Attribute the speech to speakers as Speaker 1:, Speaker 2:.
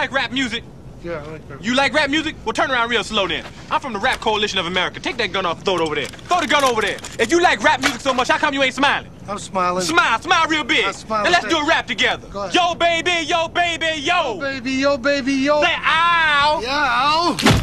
Speaker 1: like rap music?
Speaker 2: Yeah, I like rap.
Speaker 1: You like rap music? Well, turn around real slow then. I'm from the Rap Coalition of America. Take that gun off and throw it over there. Throw the gun over there. If you like rap music so much, how come you ain't smiling?
Speaker 2: I'm smiling.
Speaker 1: Smile real big.
Speaker 2: I'm smiling.
Speaker 1: Now let's do a rap together.
Speaker 2: Go ahead.
Speaker 1: Yo, baby, yo, baby, yo.
Speaker 2: Yo, baby, yo, baby, yo.
Speaker 1: Say ow.
Speaker 2: Yeah, ow.